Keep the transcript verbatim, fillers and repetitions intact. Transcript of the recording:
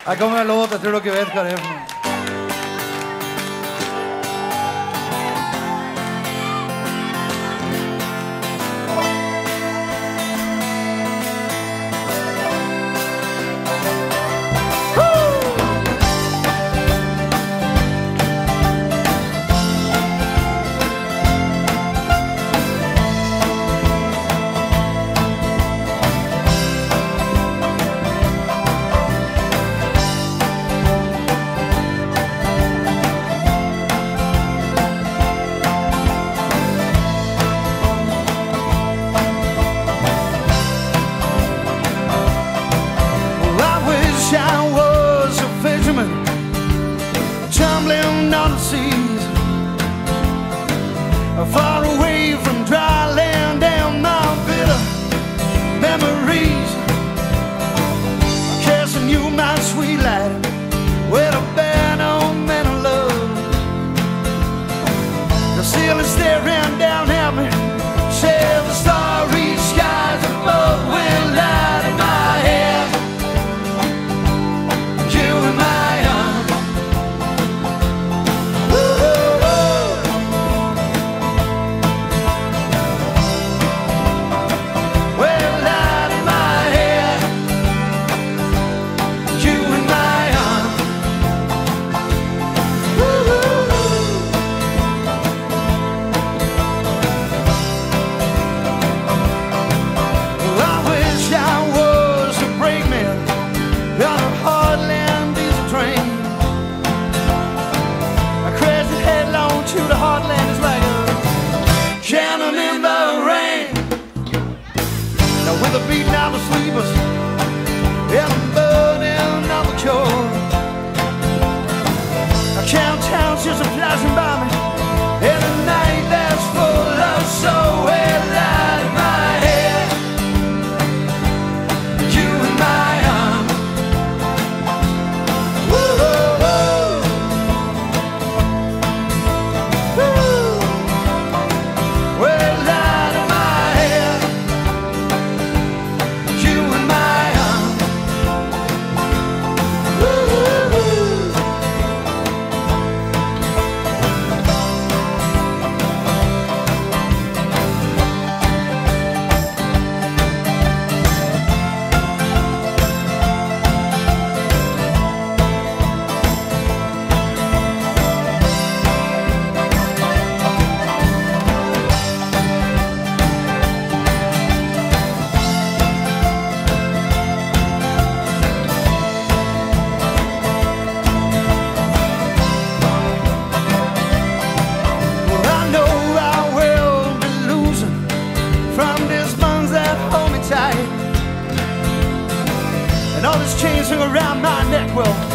Här kommer en låt, jag tror du vet vad det är för något. I was a fisherman tumbling on the seas, far away from dry land and my bitter memories, casting you my sweet light with a band on men of love. The ceiling staring down at me, said the starry skies above will light in my head. With the beating out the sleepers and the burning of the coal, count towns just a flashing by me in a night that's full of soul. Well, light in my head, you in my arms. Whoa, whoa, whoa. Well, light in my head, you in my arms. And all this chains hung around my neck, well,